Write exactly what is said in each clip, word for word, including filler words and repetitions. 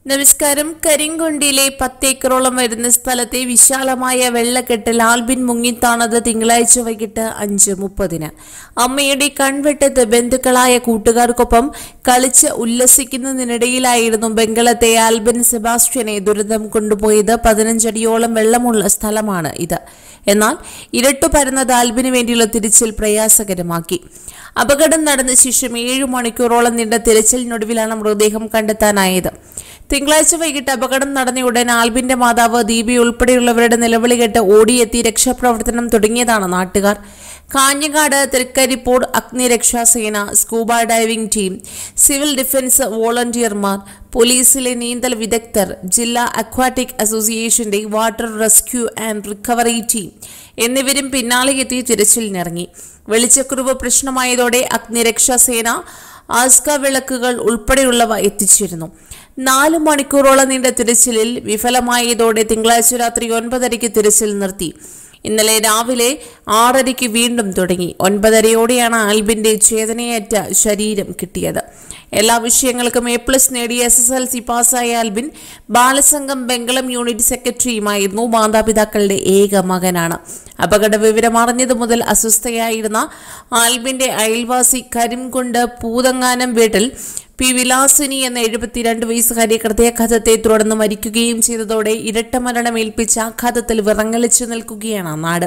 നമസ്കാരം. കരിങ്കൊണ്ടിയിലെ പത്തേക്കറോളം വരുന്ന സ്ഥലത്തെ വിശാലമായ വെള്ളക്കെട്ടിൽ ആൽബിൻ മുങ്ങിത്താണത് തിങ്കളാഴ്ച വൈകിട്ട് അഞ്ച് മുപ്പതിന്. അമ്മയുടെ കൺവെട്ടത്ത് ബന്ധുക്കളായ കൂട്ടുകാർക്കൊപ്പം കളിച്ച് ഉല്ലസിക്കുന്നതിനിടയിലായിരുന്നു ബംഗളത്തെ ആൽബിൻ സെബാസ്റ്റ്യനെ ദുരിതം കൊണ്ടുപോയത്. പതിനഞ്ചടിയോളം വെള്ളമുള്ള സ്ഥലമാണ് ഇത്. എന്നാൽ ഇരട്ടു പരന്നത് ആൽബിന് വേണ്ടിയുള്ള തിരച്ചിൽ പ്രയാസകരമാക്കി. അപകടം നടന്ന ശേഷം ഏഴു മണിക്കൂറോളം നീണ്ട തിരച്ചിലിനൊടുവിലാണ് മൃതദേഹം കണ്ടെത്താനായത്. തിങ്കളാഴ്ച വൈകിട്ട് അപകടം നടന്ന ഉടൻ ആൽബിന്റെ മാതാവ് ദീപി ഉൾപ്പെടെയുള്ളവരുടെ നിലവിളി കേട്ട് ഓടിയെത്തി രക്ഷാപ്രവർത്തനം തുടങ്ങിയതാണ് നാട്ടുകാർ. കാഞ്ഞങ്ങാട് തൃക്കരിപ്പൂർ അഗ്നിരക്ഷാസേന, scuba diving team, civil defence വോളണ്ടിയർമാർ, പോലീസിലെ നീന്തൽ വിദഗ്ധർ, ജില്ലാ അക്വാറ്റിക് അസോസിയേഷന്റെ water rescue and recovery team എന്നിവരും പിന്നാലെ എത്തി തിരച്ചിലിനിറങ്ങി. വെളിച്ചക്കുറവ് പ്രശ്നമായതോടെ അഗ്നിരക്ഷാസേന ആസ്ക വിളക്കുകൾ ഉൾപ്പെടെയുള്ളവ എത്തിച്ചിരുന്നു. നാല് മണിക്കൂറോളം നീണ്ട തിരച്ചിലിൽ വിഫലമായതോടെ തിങ്കളാഴ്ച രാത്രി ഒൻപതരയ്ക്ക് തിരച്ചിൽ നിർത്തി. ഇന്നലെ രാവിലെ ആറരയ്ക്ക് വീണ്ടും തുടങ്ങി. ഒൻപതരയോടെയാണ് ആൽബിന്റെ ചേതനയേറ്റ ശരീരം കിട്ടിയത്. എല്ലാ വിഷയങ്ങൾക്കും എ പ്ലസ് നേടിയ എസ് എസ് എൽ സി പാസ്സായ ആൽബിൻ ബാലസംഘം ബംഗളം യൂണിറ്റ് സെക്രട്ടറിയുമായിരുന്നു. മാതാപിതാക്കളുടെ ഏക മകനാണ്. അപകട വിവരം അറിഞ്ഞതു മുതൽ അസ്വസ്ഥയായിരുന്ന ആൽബിന്റെ അയൽവാസി കരിംകുണ്ട് പൂതങ്ങാനം വീട്ടിൽ പി വിലാസിനി എന്ന എഴുപത്തിരണ്ട് വയസ്സുകാരി ഹൃദയാഘാതത്തെ തുടർന്ന് മരിക്കുകയും ചെയ്തതോടെ ഇരട്ട മരണമേൽപ്പിച്ച ആഘാതത്തിൽ വിറങ്ങലിച്ചു നിൽക്കുകയാണ് നാട്.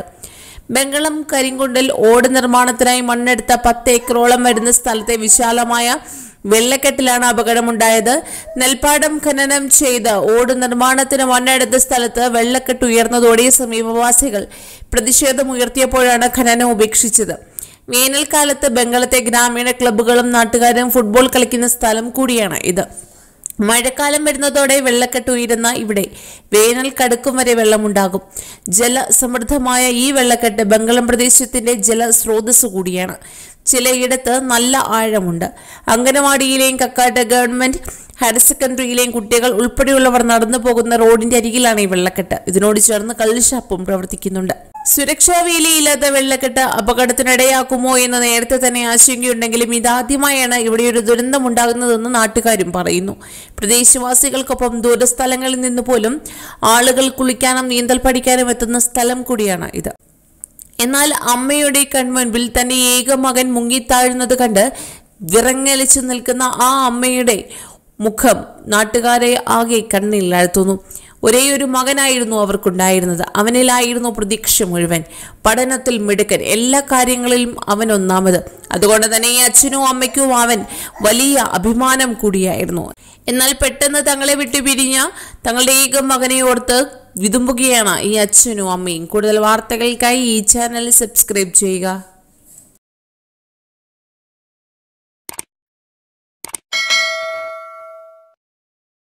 ബംഗളം കരിങ്കുണ്ടിൽ ഓട് നിർമ്മാണത്തിനായി മണ്ണെടുത്ത പത്ത് ഏക്കറോളം വരുന്ന സ്ഥലത്തെ വിശാലമായ വെള്ളക്കെട്ടിലാണ് അപകടമുണ്ടായത്. നെൽപ്പാടം ഖനനം ചെയ്ത് ഓട് നിർമ്മാണത്തിന് മണ്ണെടുത്ത സ്ഥലത്ത് വെള്ളക്കെട്ട് ഉയർന്നതോടെ സമീപവാസികൾ പ്രതിഷേധമുയർത്തിയപ്പോഴാണ് ഖനനം ഉപേക്ഷിച്ചത്. വേനൽക്കാലത്ത് ബംഗളത്തെ ഗ്രാമീണ ക്ലബ്ബുകളും നാട്ടുകാരും ഫുട്ബോൾ കളിക്കുന്ന സ്ഥലം കൂടിയാണ് ഇത്. മഴക്കാലം വരുന്നതോടെ വെള്ളക്കെട്ട് ഉയരുന്ന ഇവിടെ വേനൽ കടുക്കും വരെ വെള്ളമുണ്ടാകും. ജലസമൃദ്ധമായ ഈ വെള്ളക്കെട്ട് ബംഗളം പ്രദേശത്തിന്റെ ജലസ്രോതസ് കൂടിയാണ്. ചിലയിടത്ത് നല്ല ആഴമുണ്ട്. അംഗനവാടിയിലെയും കക്കാട്ട് ഗവൺമെന്റ് ഹയർ സെക്കൻഡറിയിലെയും കുട്ടികൾ ഉൾപ്പെടെയുള്ളവർ നടന്നു പോകുന്ന റോഡിന്റെ അരികിലാണ് ഈ വെള്ളക്കെട്ട്. ഇതിനോട് ചേർന്ന് കള്ളുഷാപ്പും പ്രവർത്തിക്കുന്നുണ്ട്. സുരക്ഷാ വേലിയില്ലാത്ത വെള്ളക്കെട്ട് അപകടത്തിനിടയാക്കുമോ എന്ന് നേരത്തെ തന്നെ ആശങ്കയുണ്ടെങ്കിലും ഇതാദ്യമായാണ് ഇവിടെ ഒരു ദുരന്തമുണ്ടാകുന്നതെന്ന് നാട്ടുകാരും പറയുന്നു. പ്രദേശവാസികൾക്കൊപ്പം ദൂരസ്ഥലങ്ങളിൽ നിന്ന് പോലും ആളുകൾ കുളിക്കാനും നീന്തൽ പഠിക്കാനും എത്തുന്ന സ്ഥലം കൂടിയാണ് ഇത്. എന്നാൽ അമ്മയുടെ കൺമുൻപിൽ തന്റെ ഏക മകൻ മുങ്ങിത്താഴുന്നത് കണ്ട് വിറങ്ങലിച്ചു നിൽക്കുന്ന ആ അമ്മയുടെ മുഖം നാട്ടുകാരെ ആകെ കണ്ണിലാഴ്ത്തുന്നു. ഒരേ ഒരു മകനായിരുന്നു അവർക്കുണ്ടായിരുന്നത്. അവനിലായിരുന്നു പ്രതീക്ഷ മുഴുവൻ. പഠനത്തിൽ മിടുക്കൻ, എല്ലാ കാര്യങ്ങളിലും അവൻ ഒന്നാമത്. അതുകൊണ്ട് തന്നെ ഈ അച്ഛനും അമ്മയ്ക്കും അവൻ വലിയ അഭിമാനം കൂടിയായിരുന്നു. എന്നാൽ പെട്ടെന്ന് തങ്ങളെ വിട്ടു പിരിഞ്ഞ തങ്ങളുടെ ഏക മകനെ ഓർത്ത് വിതുമ്പുകയാണ് ഈ അച്ഛനും അമ്മയും. കൂടുതൽ വാർത്തകൾക്കായി ഈ ചാനൽ സബ്സ്ക്രൈബ് ചെയ്യുക.